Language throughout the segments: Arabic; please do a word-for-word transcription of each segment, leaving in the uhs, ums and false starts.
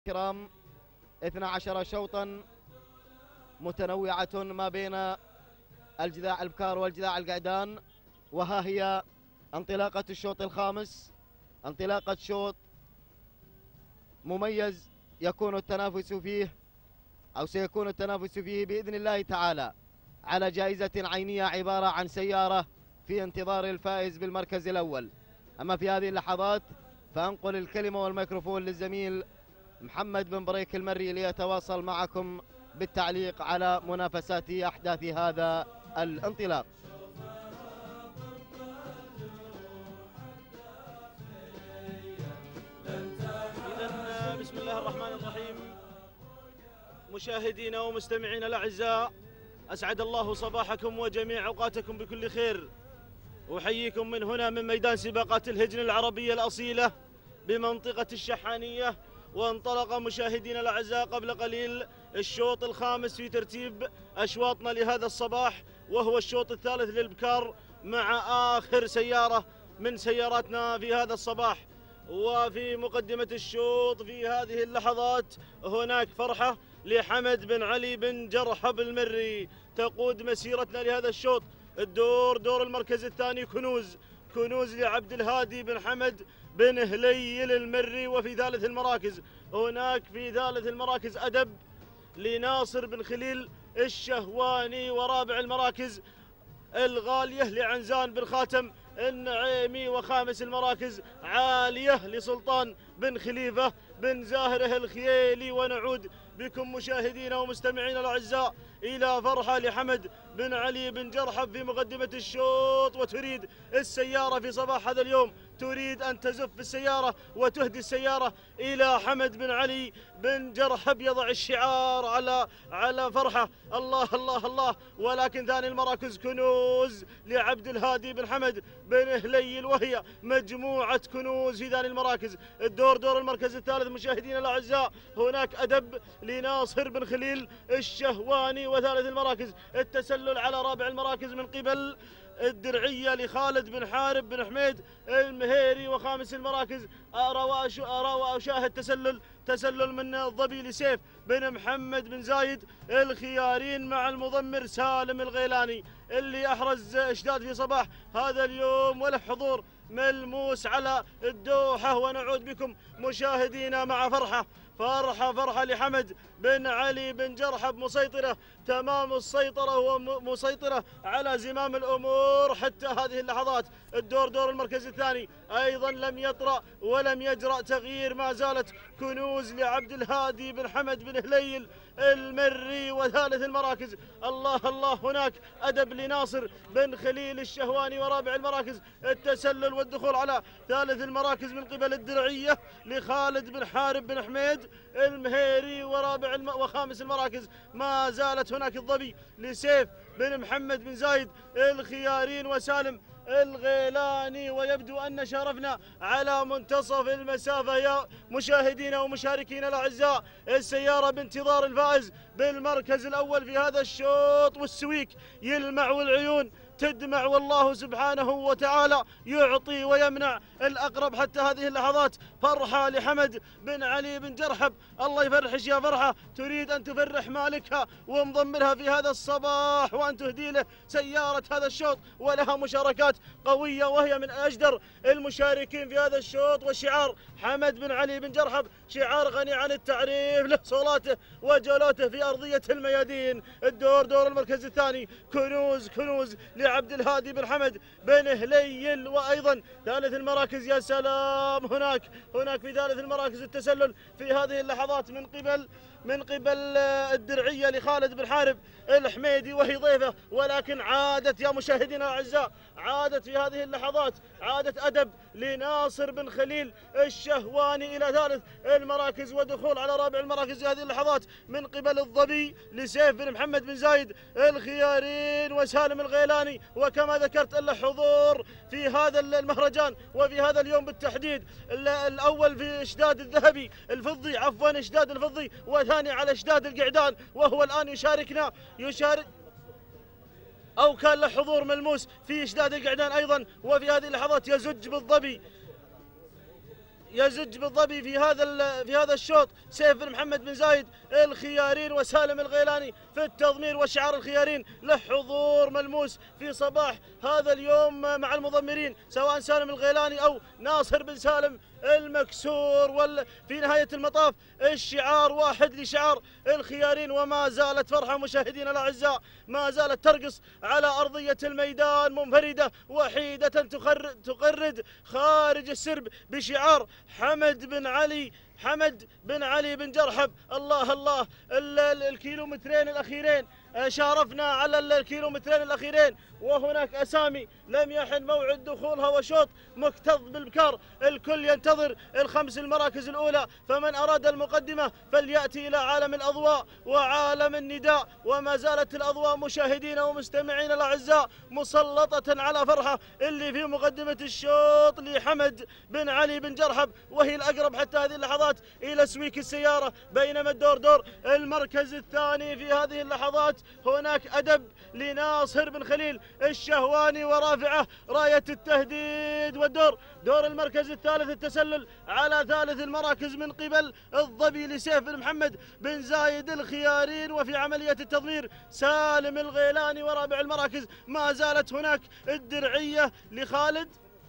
الكرام اثنا عشر شوطا متنوعة ما بين الجذاع البكار والجذاع القعدان، وها هي انطلاقة الشوط الخامس، انطلاقة شوط مميز يكون التنافس فيه أو سيكون التنافس فيه بإذن الله تعالى على جائزة عينية عبارة عن سيارة في انتظار الفائز بالمركز الأول. أما في هذه اللحظات فأنقل الكلمة والميكروفون للزميل محمد بن بريك المري ليتواصل معكم بالتعليق على منافسات أحداث هذا الانطلاق. إذن بسم الله الرحمن الرحيم. مشاهدينا ومستمعينا الأعزاء، أسعد الله صباحكم وجميع أوقاتكم بكل خير. أحييكم من هنا من ميدان سباقات الهجن العربية الأصيلة بمنطقة الشحانية. وانطلق مشاهدينا الأعزاء قبل قليل الشوط الخامس في ترتيب أشواطنا لهذا الصباح، وهو الشوط الثالث للبكار مع آخر سيارة من سياراتنا في هذا الصباح. وفي مقدمة الشوط في هذه اللحظات هناك فرحة لحمد بن علي بن جرحب المري تقود مسيرتنا لهذا الشوط. الدور دور المركز الثاني كنوز كنوز لعبد الهادي بن حمد بن هليل المري. وفي ثالث المراكز هناك في ثالث المراكز أدب لناصر بن خليل الشهواني. ورابع المراكز الغالية لعنزان بن خاتم النعيمي. وخامس المراكز عالية لسلطان بن خليفة بن زاهره الخيالي. ونعود بكم مشاهدينا ومستمعينا الأعزاء إلى فرحة لحمد بن علي بن جرحب في مقدمة الشوط، وتريد السيارة في صباح هذا اليوم، تريد أن تزف السيارة وتهدي السيارة إلى حمد بن علي بن جرحب. يضع الشعار على على فرحة، الله الله الله. ولكن ثاني المراكز كنوز لعبد الهادي بن حمد بن هليل، وهي مجموعة كنوز في ثاني المراكز. الدور دور المركز الثالث مشاهدينا الأعزاء هناك أدب لناصر بن خليل الشهواني. وثالث المراكز التسلل على رابع المراكز من قبل الدرعية لخالد بن حارب بن حميد المهيري. وخامس المراكز أرى أرى وأشاهد تسلل تسلل من الظبي لسيف بن محمد بن زايد الخيارين مع المضمر سالم الغيلاني اللي أحرز إشداد في صباح هذا اليوم وله حضور ملموس على الدوحة. ونعود بكم مشاهدينا مع فرحة فرحة فرحة لحمد بن علي بن جرحب، مسيطرة تمام السيطرة ومسيطرة على زمام الأمور حتى هذه اللحظات. الدور دور المركز الثاني أيضا لم يطرأ ولم يجرأ تغيير، ما زالت كنوز لعبد الهادي بن حمد بن هليل المري. وثالث المراكز الله الله هناك أدب لناصر بن خليل الشهواني. ورابع المراكز التسلل والدخول على ثالث المراكز من قبل الدرعية لخالد بن حارب بن حميد المهيري. ورابع الم... وخامس المراكز ما زالت هناك الظبي لسيف بن محمد بن زايد الخيارين وسالم الغيلاني. ويبدو أن شرفنا على منتصف المسافة يا مشاهدينا ومشاركينا الأعزاء. السيارة بانتظار الفائز بالمركز الأول في هذا الشوط، والسويك يلمع والعيون تدمع، والله سبحانه وتعالى يعطي ويمنع الأقرب حتى هذه اللحظات. فرحة لحمد بن علي بن جرحب، الله يفرحش يا فرحة، تريد أن تفرح مالكها ومضمرها في هذا الصباح وأن تهدي له سيارة هذا الشوط، ولها مشاركات قوية وهي من أجدر المشاركين في هذا الشوط. وشعار حمد بن علي بن جرحب شعار غني عن التعريف، له صولاته وجولاته في أرضية الميادين. الدور دور المركز الثاني كنوز كنوز عبد الهادي بن حمد بن هليل. وايضا ثالث المراكز يا سلام، هناك هناك في ثالث المراكز التسلل في هذه اللحظات من قبل من قبل الدرعية لخالد بن حارب الحميدي وهي ضيفه. ولكن عادت يا مشاهدينا الاعزاء، عادت في هذه اللحظات عادت أدب لناصر بن خليل الشهواني إلى ثالث المراكز، ودخول على رابع المراكز في هذه اللحظات من قبل الظبي لسيف بن محمد بن زايد الخيارين وسالم الغيلاني. وكما ذكرت له حضور في هذا المهرجان وفي هذا اليوم بالتحديد، الأول في إشداد الذهبي الفضي عفوا إشداد الفضي، وثاني على إشداد القعدان، وهو الآن يشاركنا يشارك أو كان له حضور ملموس في إشداد القعدان أيضا. وفي هذه اللحظات يزج بالظبي يزج بالظبي في هذا في هذا الشوط سيف بن محمد بن زايد الخيارين وسالم الغيلاني في التضمير، وشعار الخيارين له حضور ملموس في صباح هذا اليوم مع المضمرين سواء سالم الغيلاني او ناصر بن سالم المكسور. وال في نهاية المطاف الشعار واحد لشعار الخيارين، وما زالت فرحة مشاهدينا الأعزاء ما زالت ترقص على أرضية الميدان منفردة وحيدة تقرد خارج السرب بشعار حمد بن علي حمد بن علي بن جرحب. الله الله الكيلومترين الأخيرين شارفنا على الكيلومترين الأخيرين وهناك أسامي لم يحن موعد دخولها وشوط مكتظ بالبكار، الكل ينتظر الخمس المراكز الأولى، فمن أراد المقدمة فليأتي إلى عالم الأضواء وعالم النداء. وما زالت الأضواء مشاهدينا ومستمعينا الأعزاء مسلطة على فرحة اللي في مقدمة الشوط لحمد بن علي بن جرحب، وهي الأقرب حتى هذه اللحظات إلى سويك السيارة، بينما الدور دور المركز الثاني في هذه اللحظات هناك أدب لناصر بن خليل الشهواني ورافعه راية التهديد. والدور دور المركز الثالث التسلل على ثالث المراكز من قبل الظبي لسيف بن محمد بن زايد الخيارين، وفي عملية التضمير سالم الغيلاني. ورابع المراكز ما زالت هناك الدرعية لخالد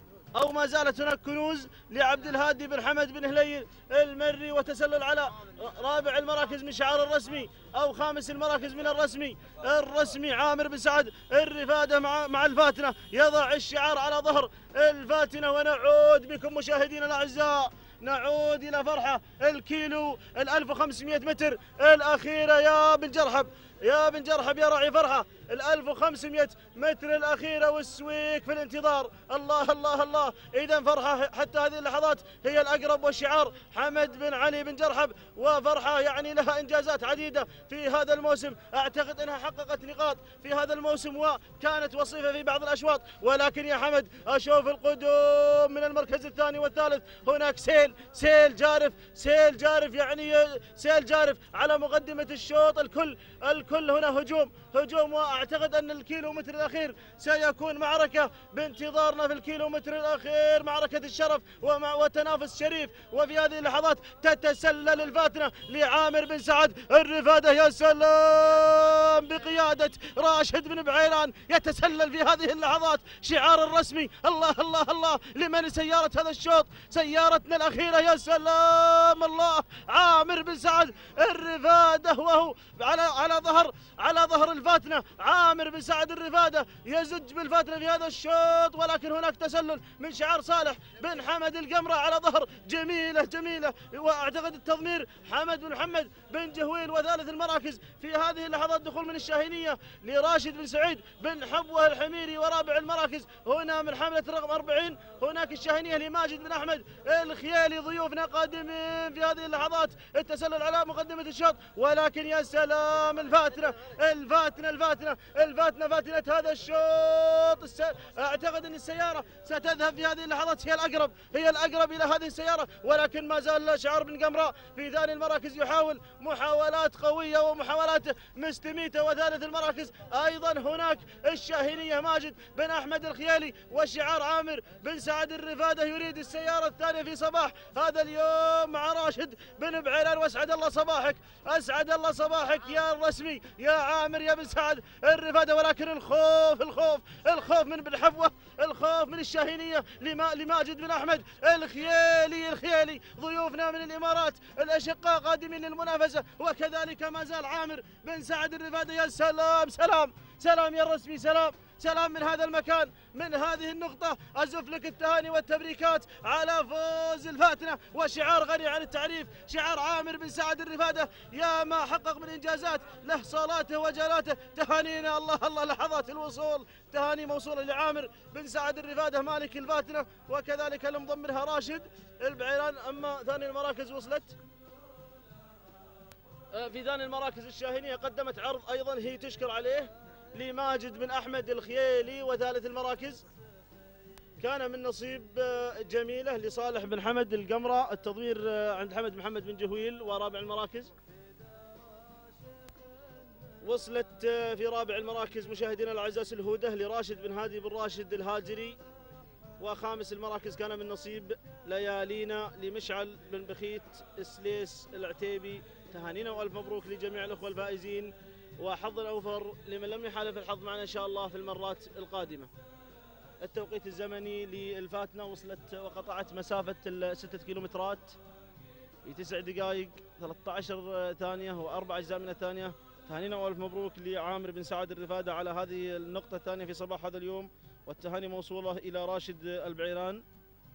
أو ما زالت هناك كنوز لعبد الهادي بن حمد بن هليل المري، وتسلل على رابع المراكز من شعار الرسمي أو خامس المراكز من الرسمي الرسمي عامر بن سعد الرفادة مع مع الفاتنة، يضع الشعار على ظهر الفاتنة. ونعود بكم مشاهدينا الأعزاء نعود إلى فرحة الكيلو ال ألف وخمسمئة متر الأخيرة يا بن جرحب يا بن جرحب يا راعي فرحة ال ألف وخمسمئة متر الأخيرة والسويك في الانتظار. الله الله الله إذا فرحة حتى هذه اللحظات هي الأقرب، والشعار حمد بن علي بن جرحب، وفرحة يعني لها إنجازات عديدة في هذا الموسم، أعتقد أنها حققت نقاط في هذا الموسم وكانت وصيفة في بعض الأشواط، ولكن يا حمد أشوف القدوم من المركز الثاني والثالث هناك سيل سيل جارف سيل جارف يعني سيل جارف على مقدمة الشوط. الكل الكل هنا هجوم هجوم واعتقد ان الكيلومتر الاخير سيكون معركه بانتظارنا في الكيلومتر الاخير، معركه الشرف ومع وتنافس شريف. وفي هذه اللحظات تتسلل الفاتنه لعامر بن سعد الرفاده، يا سلام بقياده راشد بن بعيران يتسلل في هذه اللحظات شعار الرسمي. الله الله الله لمن سياره هذا الشوط سيارتنا الاخيره، يا سلام الله عامر بن سعد الرفاده وهو على على ظهر على ظهر الفاتنه. عامر بن سعد الرفاده يزج بالفاتنه في هذا الشوط، ولكن هناك تسلل من شعار صالح بن حمد القمره على ظهر جميله جميله، واعتقد التضمير حمد بن محمد بن جهويل. وثالث المراكز في هذه اللحظات دخول من الشاهينيه لراشد بن سعيد بن حبوه الحميري. ورابع المراكز هنا من حمله الرقم أربعين هناك الشاهينيه لماجد بن احمد الخيالي. ضيوفنا قادمين في هذه اللحظات التسلل على مقدمه الشوط، ولكن يا سلام الفاتنه الفاتنه الفاتنه الفاتنه فاتنه هذا الشوط. الس... اعتقد ان السياره ستذهب في هذه اللحظات، هي الاقرب هي الاقرب الى هذه السياره، ولكن ما زال شعار بن قمراء في ثاني المراكز يحاول محاولات قويه ومحاولات مستميته. وثالث المراكز ايضا هناك الشاهينيه ماجد بن احمد الخيالي وشعار عامر بن سعد الرفاده يريد السياره الثانيه في صباح هذا اليوم مع راشد بن بعيران. واسعد الله صباحك اسعد الله صباحك يا الرسمي يا عامر يا بن سعد الرفاده، ولكن الخوف الخوف الخوف من بن حفوه الخوف من الشاهينيه لما لماجد بن احمد الخيالي الخيالي. ضيوفنا من الامارات الاشقاء قادمين للمنافسه، وكذلك ما زال عامر بن سعد الرفاده. يا سلام سلام سلام يا الرسمي سلام سلام من هذا المكان من هذه النقطة. أزف لك التهاني والتبريكات على فوز الفاتنة وشعار غني عن التعريف شعار عامر بن سعد الرفادة، يا ما حقق من إنجازات له صالاته وجلاته. تهانينا الله الله لحظات الوصول تهاني موصولة لعامر بن سعد الرفادة مالك الفاتنة، وكذلك المضمرها راشد البعيران. أما ثاني المراكز وصلت في ثاني المراكز الشاهينية قدمت عرض أيضا هي تشكر عليه لماجد بن أحمد الخيالي. وثالث المراكز كان من نصيب جميلة لصالح بن حمد القمرة، التضوير عند حمد محمد بن جهويل. ورابع المراكز وصلت في رابع المراكز مشاهدينا الأعزاء الهودة لراشد بن هادي بن راشد الهاجري، وخامس المراكز كان من نصيب ليالينا لمشعل بن بخيت السليس العتيبي. تهانينا والف مبروك لجميع الاخوه الفائزين، وحظ اوفر لمن لم يحالف الحظ معنا ان شاء الله في المرات القادمه. التوقيت الزمني للفاتنه وصلت وقطعت مسافه الستة كيلومترات في تسع دقائق ثلاثة عشر ثانيه واربع اجزاء من الثانيه. تهانينا والف مبروك لعامر بن سعد الرفاده على هذه النقطه الثانيه في صباح هذا اليوم، والتهاني موصوله الى راشد البعيران.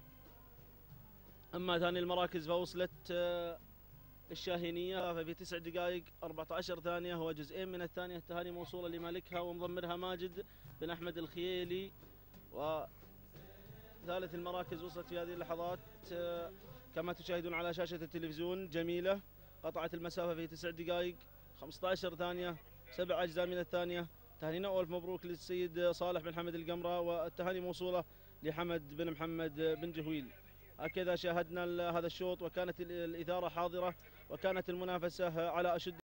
اما ثاني المراكز فوصلت الشاهينيه في تسع دقائق أربعة عشر ثانيه هو جزئين من الثانيه. التهاني موصوله لمالكها ومضمرها ماجد بن احمد الخييلي. وثالث المراكز وصلت في هذه اللحظات كما تشاهدون على شاشه التلفزيون جميله، قطعت المسافه في تسع دقائق خمسة عشر ثانيه سبع اجزاء من الثانيه. تهانينا والف مبروك للسيد صالح بن حمد القمره، والتهاني موصوله لحمد بن محمد بن جهويل. هكذا شاهدنا هذا الشوط وكانت الاثاره حاضره وكانت المنافسه على اشد